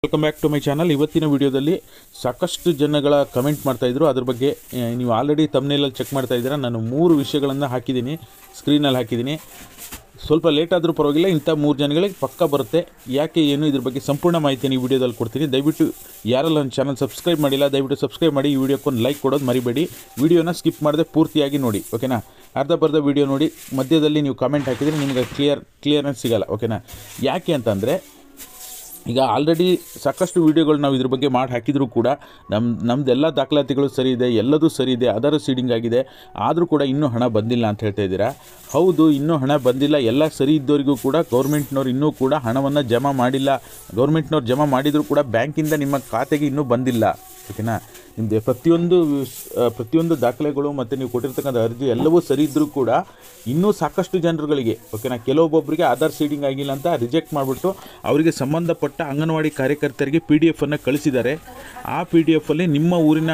Welcome back to my channel. ಇವತ್ತಿನ ವಿಡಿಯೋದಲ್ಲಿ ಸಾಕಷ್ಟು ಜನಗಳ ಕಮೆಂಟ್ ಮಾಡ್ತಾಯಿದ್ರು. ಅದ್ರ ಬಗ್ಗೆ ನೀವು ಆಲ್ರೆಡಿ ತಮ್ನೇಲಲ್ಲಿ ಚೆಕ್ ಮಾಡ್ತಾ ಇದ್ದೀರಾ. ನಾನು 3 ವಿಷಯಗಳನ್ನು ಹಾಕಿದ್ದೀನಿ, ಸ್ಕ್ರೀನಲ್ಲಿ ಹಾಕಿದ್ದೀನಿ. ಸ್ವಲ್ಪ ಲೇಟ್ ಆದರೂ ಪರವಾಗಿಲ್ಲ, ಇಂಥ 3 ಜನಗಳಿಗೆ ಪಕ್ಕ ಬರುತ್ತೆ. ಯಾಕೆ ಏನು ಇದ್ರ ಬಗ್ಗೆ ಸಂಪೂರ್ಣ ಮಾಹಿತಿಯನ್ನು ಈ ವಿಡಿಯೋದಲ್ಲಿ ಕೊಡ್ತೀನಿ. ದಯವಿಟ್ಟು ಯಾರೆಲ್ಲ ನನ್ನ ಚಾನಲ್ ಸಬ್ಸ್ಕ್ರೈಬ್ ಮಾಡಿಲ್ಲ ದಯವಿಟ್ಟು ಸಬ್ಸ್ಕ್ರೈಬ್ ಮಾಡಿ. ಈ ವಿಡಿಯೋಕ್ಕೊಂದು ಲೈಕ್ ಕೊಡೋದು ಮರಿಬೇಡಿ. ವಿಡಿಯೋನ ಸ್ಕಿಪ್ ಮಾಡದೆ ಪೂರ್ತಿಯಾಗಿ ನೋಡಿ, ಓಕೆನಾ. ಅರ್ಧ ವಿಡಿಯೋ ನೋಡಿ, ಮಧ್ಯದಲ್ಲಿ ನೀವು ಕಮೆಂಟ್ ಹಾಕಿದರೆ ನಿಮಗೆ ಕ್ಲಿಯರೆನ್ಸ್ ಸಿಗೋಲ್ಲ, ಓಕೆನಾ. ಯಾಕೆ ಅಂತಂದರೆ ಈಗ ಆಲ್ರೆಡಿ ಸಾಕಷ್ಟು ವೀಡಿಯೋಗಳು ನಾವು ಇದ್ರ ಬಗ್ಗೆ ಮಾಡಿ ಹಾಕಿದರೂ ಕೂಡ ನಮ್ಮದೆಲ್ಲ ದಾಖಲಾತಿಗಳು ಸರಿ ಇದೆ, ಎಲ್ಲದೂ ಸರಿ ಇದೆ, ಆಧಾರ್ ಸೀಡಿಂಗ್ ಆಗಿದೆ, ಆದರೂ ಕೂಡ ಇನ್ನೂ ಹಣ ಬಂದಿಲ್ಲ ಅಂತ ಹೇಳ್ತಾ ಇದ್ದೀರಾ. ಹೌದು, ಇನ್ನೂ ಹಣ ಬಂದಿಲ್ಲ. ಎಲ್ಲ ಸರಿ ಇದ್ದವರಿಗೂ ಕೂಡ ಗೌರ್ಮೆಂಟ್ನವ್ರು ಇನ್ನೂ ಕೂಡ ಹಣವನ್ನು ಜಮಾ ಮಾಡಿಲ್ಲ. ಗೌರ್ಮೆಂಟ್ನವ್ರು ಜಮಾ ಮಾಡಿದರೂ ಕೂಡ ಬ್ಯಾಂಕಿಂದ ನಿಮ್ಮ ಖಾತೆಗೆ ಇನ್ನೂ ಬಂದಿಲ್ಲ, ಓಕೆನಾ. ನಿಮ್ಮದು ಪ್ರತಿಯೊಂದು ದಾಖಲೆಗಳು ಮತ್ತು ನೀವು ಕೊಟ್ಟಿರ್ತಕ್ಕಂಥ ಅರ್ಜಿ ಎಲ್ಲವೂ ಸರಿ ಇದ್ದರೂ ಕೂಡ ಇನ್ನೂ ಸಾಕಷ್ಟು ಜನರುಗಳಿಗೆ, ಓಕೆನಾ, ಕೆಲವೊಬ್ಬೊಬ್ಬರಿಗೆ ಆಧಾರ್ ಸೀಡಿಂಗ್ ಆಗಿಲ್ಲ ಅಂತ ರಿಜೆಕ್ಟ್ ಮಾಡಿಬಿಟ್ಟು ಅವರಿಗೆ ಸಂಬಂಧಪಟ್ಟ ಅಂಗನವಾಡಿ ಕಾರ್ಯಕರ್ತರಿಗೆ PDF ಅನ್ನು ಕಳಿಸಿದ್ದಾರೆ. ಆ PDF ಅಲ್ಲಿ ನಿಮ್ಮ ಊರಿನ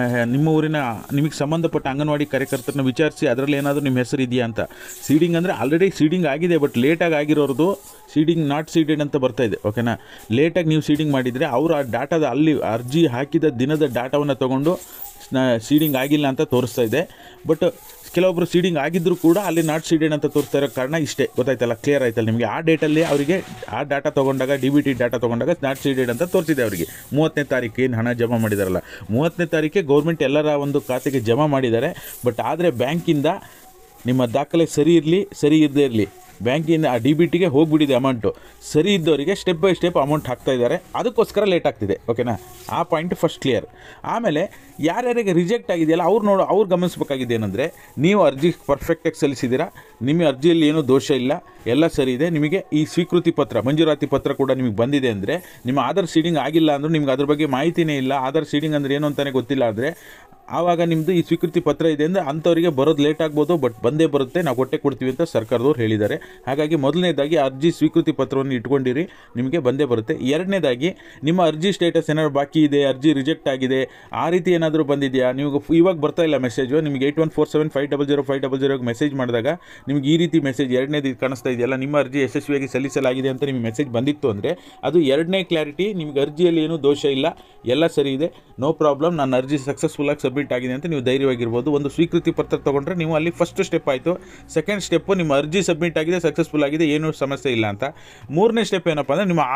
ನಿಮಗೆ ಸಂಬಂಧಪಟ್ಟ ಅಂಗನವಾಡಿ ಕಾರ್ಯಕರ್ತರನ್ನ ವಿಚಾರಿಸಿ ಅದರಲ್ಲಿ ಏನಾದರೂ ನಿಮ್ಮ ಹೆಸರು ಇದೆಯಾ ಅಂತ. ಸೀಡಿಂಗ್ ಅಂದರೆ ಆಲ್ರೆಡಿ ಸೀಡಿಂಗ್ ಆಗಿದೆ, ಬಟ್ ಲೇಟಾಗಿ ಆಗಿರೋದು ಸೀಡಿಂಗ್ ನಾಟ್ ಸೀಡೆಡ್ ಅಂತ ಬರ್ತಾ ಇದೆ, ಓಕೆನಾ. ಲೇಟಾಗಿ ನೀವು ಸೀಡಿಂಗ್ ಮಾಡಿದರೆ ಅವರು ಆ ಡಾಟಾದ ಅಲ್ಲಿ ಅರ್ಜಿ ಹಾಕಿದ ದಿನದ ಡಾಟಾವನ್ನು ತೊಗೊಂಡು ಸೀಡಿಂಗ್ ಆಗಿಲ್ಲ ಅಂತ ತೋರಿಸ್ತಾ ಇದೆ. ಬಟ್ ಕೆಲವೊಬ್ಬರು ಸೀಡಿಂಗ್ ಆಗಿದ್ದರೂ ಕೂಡ ಅಲ್ಲಿ ನಾಟ್ ಸೀಡೆಡ್ ಅಂತ ತೋರಿಸ್ತಾ ಇರೋ ಕಾರಣ ಇಷ್ಟೇ, ಗೊತ್ತಾಯ್ತಲ್ಲ, ಕ್ಲಿಯರ್ ಆಯ್ತಲ್ಲ ನಿಮಗೆ. ಆ ಡೇಟಲ್ಲಿ ಅವರಿಗೆ ಆ ಡಾಟಾ ತೊಗೊಂಡಾಗ DBT ಡಾಟಾ ತೊಗೊಂಡಾಗ ನಾಟ್ ಸೀಡೆಡ್ ಅಂತ ತೋರಿಸಿದೆ ಅವರಿಗೆ. 30ನೇ ತಾರೀಕು ಏನು ಹಣ ಜಮಾ ಮಾಡಿದಾರಲ್ಲ, 30ನೇ ತಾರೀಕೆ ಗೌರ್ಮೆಂಟ್ ಎಲ್ಲರ ಒಂದು ಖಾತೆಗೆ ಜಮಾ ಮಾಡಿದ್ದಾರೆ. ಬಟ್ ಆದರೆ ಬ್ಯಾಂಕಿಂದ ನಿಮ್ಮ ದಾಖಲೆ ಸರಿ ಇರಲಿ ಸರಿ ಇರದೇ ಇರಲಿ, ಬ್ಯಾಂಕಿಂದ ಆ DBTಗೆ ಹೋಗಿಬಿಟ್ಟಿದೆ ಅಮೌಂಟು. ಸರಿ ಇದ್ದವರಿಗೆ ಸ್ಟೆಪ್ ಬೈ ಸ್ಟೆಪ್ ಅಮೌಂಟ್ ಹಾಕ್ತಾ ಇದ್ದಾರೆ, ಅದಕ್ಕೋಸ್ಕರ ಲೇಟ್ ಆಗ್ತಿದೆ, ಓಕೆನಾ. ಆ ಪಾಯಿಂಟ್ ಫಸ್ಟ್ ಕ್ಲಿಯರ್. ಆಮೇಲೆ ಯಾರ್ಯಾರಿಗೆ ರಿಜೆಕ್ಟ್ ಆಗಿದೆಯಲ್ಲ ಅವ್ರು ಗಮನಿಸಬೇಕಾಗಿದೆ ಏನಂದರೆ, ನೀವು ಅರ್ಜಿ ಪರ್ಫೆಕ್ಟಾಗಿ ಸಲ್ಲಿಸಿದ್ದೀರಾ, ನಿಮ್ಮ ಅರ್ಜಿಯಲ್ಲಿ ಏನೂ ದೋಷ ಇಲ್ಲ, ಎಲ್ಲ ಸರಿ ಇದೆ. ನಿಮಗೆ ಈ ಸ್ವೀಕೃತಿ ಪತ್ರ, ಮಂಜೂರಾತಿ ಪತ್ರ ಕೂಡ ನಿಮಗೆ ಬಂದಿದೆ ಅಂದರೆ, ನಿಮ್ಮ ಆಧಾರ್ ಸೀಡಿಂಗ್ ಆಗಿಲ್ಲ ಅಂದರೂ ನಿಮ್ಗೆ ಅದ್ರ ಬಗ್ಗೆ ಮಾಹಿತಿನೇ ಇಲ್ಲ, ಆಧಾರ್ ಸೀಡಿಂಗ್ ಅಂದರೆ ಏನು ಅಂತಲೇ ಗೊತ್ತಿಲ್ಲ ಅಂದರೆ, ಆವಾಗ ನಿಮ್ಮದು ಈ ಸ್ವೀಕೃತಿ ಪತ್ರ ಇದೆ ಅಂದರೆ ಅಂಥವರಿಗೆ ಬರೋದು ಲೇಟ್ ಆಗ್ಬೋದು, ಬಟ್ ಬಂದೇ ಬರುತ್ತೆ, ನಾವು ಕೊಡ್ತೀವಿ ಅಂತ ಸರ್ಕಾರದವ್ರು ಹೇಳಿದ್ದಾರೆ. ಹಾಗಾಗಿ ಮೊದಲನೇದಾಗಿ ಅರ್ಜಿ ಸ್ವೀಕೃತಿ ಪತ್ರವನ್ನು ಇಟ್ಕೊಂಡಿರಿ, ನಿಮಗೆ ಬಂದೇ ಬರುತ್ತೆ. ಎರಡನೇದಾಗಿ ನಿಮ್ಮ ಅರ್ಜಿ ಸ್ಟೇಟಸ್ ಏನಾದ್ರು ಬಾಕಿ ಇದೆ, ಅರ್ಜಿ ರಿಜೆಕ್ಟ್ ಆಗಿದೆ, ಆ ರೀತಿ ಏನಾದರೂ ಬಂದಿದೆಯಾ, ನೀವು ಇವಾಗ ಬರ್ತಾ ಇಲ್ಲ ಮೆಸೇಜು, ನಿಮಗೆ 8147500500 ಮೆಸೇಜ್ ಮಾಡಿದಾಗ ನಿಮಗೆ ಈ ರೀತಿ ಮೆಸೇಜ್ ಎರಡನೇದು ಕಾಣಿಸ್ತಾ ಇದೆಯಲ್ಲ, ನಿಮ್ಮ ಅರ್ಜಿ ಯಶಸ್ವಿಯಾಗಿ ಸಲ್ಲಿಸಲಾಗಿದೆ ಅಂತ ನಿಮಗೆ ಮೆಸೇಜ್ ಬಂದಿತ್ತು ಅಂದರೆ ಅದು ಎರಡನೇ ಕ್ಲಾರಿಟಿ. ನಿಮಗೆ ಅರ್ಜಿಯಲ್ಲಿ ಏನೂ ದೋಷ ಇಲ್ಲ, ಎಲ್ಲ ಸರಿ ಇದೆ, ನೋ ಪ್ರಾಬ್ಲಮ್, ನನ್ನ ಅರ್ಜಿ ಸಕ್ಸಸ್ಫುಲ್ಲಾಗಿ ಸಬ್ಮಿಟ್ ಆಗಿದೆ ಅಂತ ನೀವು ಧೈರ್ಯವಾಗಿರ್ಬೋದು. ಒಂದು ಸ್ವೀಕೃತಿ ಪತ್ರ ತೊಗೊಂಡ್ರೆ ನೀವು ಅಲ್ಲಿ ಫಸ್ಟ್ ಸ್ಟೆಪ್ ಆಯಿತು. ಸೆಕೆಂಡ್ ಸ್ಟೆಪ್ಪು ನಿಮ್ಮ ಅರ್ಜಿ ಸಬ್ಮಿಟ್ ಆಗಿದೆ, ಸಕ್ಸಸ್ಫುಲ್ ಆಗಿದೆ, ಏನೂ ಸಮಸ್ಯೆ ಇಲ್ಲ ಅಂತ. ಮೂರನೇ ಸ್ಟೆಪ್ ಏನಪ್ಪ ಅಂದರೆ ನಿಮ್ಮ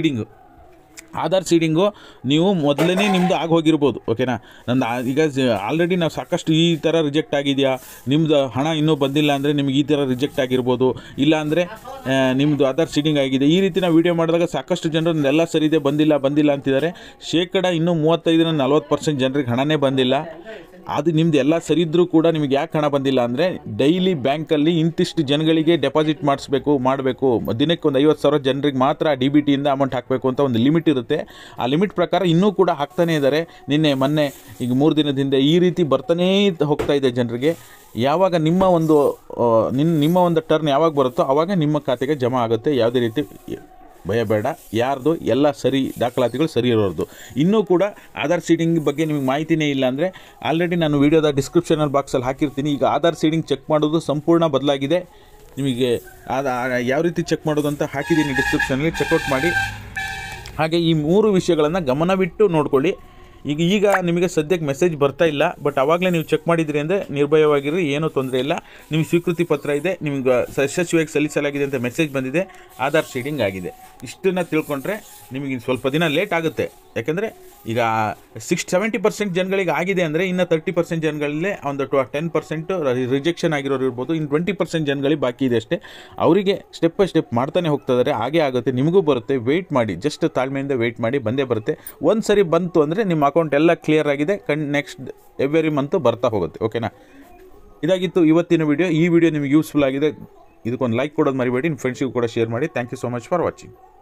ಆಧಾರ್ ಸೀಡಿಂಗು ನೀವು ಮೊದಲನೇ ನಿಮ್ಮದು ಆಗೋಗಿರ್ಬೋದು, ಓಕೆನಾ. ನಂದು ಈಗ ಆಲ್ರೆಡಿ ನಾವು ಸಾಕಷ್ಟು ಈ ಥರ ರಿಜೆಕ್ಟ್ ಆಗಿದೆಯಾ, ನಿಮ್ಮದು ಹಣ ಇನ್ನೂ ಬಂದಿಲ್ಲ ಅಂದರೆ ನಿಮ್ಗೆ ಈ ಥರ ರಿಜೆಕ್ಟ್ ಆಗಿರ್ಬೋದು, ಇಲ್ಲ ಅಂದರೆ ನಿಮ್ಮದು ಆಧಾರ್ ಸೀಡಿಂಗ್ ಆಗಿದೆ. ಈ ರೀತಿ ನಾವು ವೀಡಿಯೋ ಮಾಡಿದಾಗ ಸಾಕಷ್ಟು ಜನರು ಎಲ್ಲ ಸರಿ ಇದೆ, ಬಂದಿಲ್ಲ ಅಂತಿದ್ದಾರೆ. ಇನ್ನೂ 35-40% ಜನರಿಗೆ ಹಣನೇ ಬಂದಿಲ್ಲ. ಅದು ನಿಮ್ದು ಎಲ್ಲ ಸರಿ ಇದ್ದರೂ ಕೂಡ ನಿಮಗೆ ಯಾಕೆ ಹಣ ಬಂದಿಲ್ಲ ಅಂದರೆ, ಡೈಲಿ ಬ್ಯಾಂಕಲ್ಲಿ ಇಂತಿಷ್ಟು ಜನಗಳಿಗೆ ಡೆಪಾಸಿಟ್ ಮಾಡಬೇಕು, ದಿನಕ್ಕೆ ಒಂದು 50,000 ಜನರಿಗೆ ಮಾತ್ರ DBTಯಿಂದ ಅಮೌಂಟ್ ಹಾಕಬೇಕು ಅಂತ ಒಂದು ಲಿಮಿಟ್ ಇರುತ್ತೆ. ಆ ಲಿಮಿಟ್ ಪ್ರಕಾರ ಇನ್ನೂ ಕೂಡ ಹಾಕ್ತಾನೇ ಇದ್ದಾರೆ. ನಿನ್ನೆ ಮೊನ್ನೆ ಈಗ 3 ದಿನದ ಹಿಂದೆ ಈ ರೀತಿ ಬರ್ತಾನೇ ಹೋಗ್ತಾ ಇದೆ ಜನರಿಗೆ. ಯಾವಾಗ ನಿಮ್ಮ ಒಂದು ಟರ್ನ್ ಯಾವಾಗ ಬರುತ್ತೋ ಆವಾಗ ನಿಮ್ಮ ಖಾತೆಗೆ ಜಮಾ ಆಗುತ್ತೆ. ಯಾವುದೇ ರೀತಿ ಭಯ ಬೇಡ, ಯಾರ್ದು ಎಲ್ಲ ಸರಿ, ದಾಖಲಾತಿಗಳು ಸರಿ ಇರೋದು. ಇನ್ನೂ ಕೂಡ ಆಧಾರ್ ಸೀಡಿಂಗ್ ಬಗ್ಗೆ ನಿಮಗೆ ಮಾಹಿತಿನೇ ಇಲ್ಲ ಅಂದರೆ ಆಲ್ರೆಡಿ ನಾನು ವೀಡಿಯೋದ ಡಿಸ್ಕ್ರಿಪ್ಷನಲ್ ಬಾಕ್ಸಲ್ಲಿ ಹಾಕಿರ್ತೀನಿ. ಈಗ ಆಧಾರ್ ಸೀಡಿಂಗ್ ಚೆಕ್ ಮಾಡೋದು ಸಂಪೂರ್ಣ ಬದಲಾಗಿದೆ. ನಿಮಗೆ ಯಾವ ರೀತಿ ಚೆಕ್ ಮಾಡೋದು ಅಂತ ಹಾಕಿದ್ದೀನಿ ಡಿಸ್ಕ್ರಿಪ್ಷನಲ್ಲಿ, ಚೆಕ್ಔಟ್ ಮಾಡಿ. ಹಾಗೆ ಈ 3 ವಿಷಯಗಳನ್ನು ಗಮನವಿಟ್ಟು ನೋಡ್ಕೊಳ್ಳಿ. ಈಗ ನಿಮಗೆ ಸದ್ಯಕ್ಕೆ ಮೆಸೇಜ್ ಬರ್ತಾ ಇಲ್ಲ, ಬಟ್ ಆವಾಗಲೇ ನೀವು ಚೆಕ್ ಮಾಡಿದ್ರಿ ಅಂದರೆ ನಿರ್ಭಯವಾಗಿರಿ, ಏನೂ ತೊಂದರೆ ಇಲ್ಲ. ನಿಮಗೆ ಸ್ವೀಕೃತಿ ಪತ್ರ ಇದೆ, ನಿಮ್ಗೆ ಯಶಸ್ವಿಯಾಗಿ ಸಲ್ಲಿಸಲಾಗಿದೆ ಅಂತ ಮೆಸೇಜ್ ಬಂದಿದೆ, ಆಧಾರ್ ಸೀಡಿಂಗ್ ಆಗಿದೆ. ಇಷ್ಟನ್ನು ತಿಳ್ಕೊಂಡ್ರೆ ನಿಮಗೆ ಸ್ವಲ್ಪ ದಿನ ಲೇಟ್ ಆಗುತ್ತೆ. ಯಾಕೆಂದರೆ ಈಗ 70% ಜನಗಳಿಗೆ ಆಗಿದೆ ಅಂದರೆ ಇನ್ನು 30% ಜನಗಳಲ್ಲೇ ಒಂದು 10% ರಿಜೆಕ್ಷನ್ ಆಗಿರೋರು ಇರ್ಬೋದು, ಇನ್ನು 20% ಜನಗಳಿಗೆ ಬಾಕಿ ಇದೆ ಅಷ್ಟೇ. ಅವರಿಗೆ ಸ್ಟೆಪ್ ಬೈ ಸ್ಟೆಪ್ ಮಾಡ್ತಾನೆ ಹೋಗ್ತಿದ್ದಾರೆ, ಹಾಗೆ ಆಗುತ್ತೆ, ನಿಮಗೂ ಬರುತ್ತೆ. ವೆಯ್ಟ್ ಮಾಡಿ, ಜಸ್ಟ್ ತಾಳ್ಮೆಯಿಂದ ವೆಯ್ಟ್ ಮಾಡಿ, ಬಂದೇ ಬರುತ್ತೆ. ಒಂದು ಸರಿ ಬಂತು ಅಂದರೆ ನಿಮ್ಮ ಅಕೌಂಟ್ ಎಲ್ಲ ಕ್ಲಿಯರ್ ಆಗಿದೆ, ನೆಕ್ಸ್ಟ್ ಎವ್ರಿ ಮಂತು ಬರ್ತಾ ಹೋಗುತ್ತೆ, ಓಕೆನಾ. ಇದಾಗಿತ್ತು ಇವತ್ತಿನ ವಿಡಿಯೋ. ಈ ವಿಡಿಯೋ ನಿಮಗೆ ಯೂಸ್ಫುಲ್ ಆಗಿದೆ, ಇದಕ್ಕೊಂದು ಲೈಕ್ ಕೊಡೋದು ಮರಿಬೇಡಿ, ನಿಮ್ಮ ಫ್ರೆಂಡ್ಸಿಗೂ ಕೂಡ ಶೇರ್ ಮಾಡಿ. Thank you so much for watching.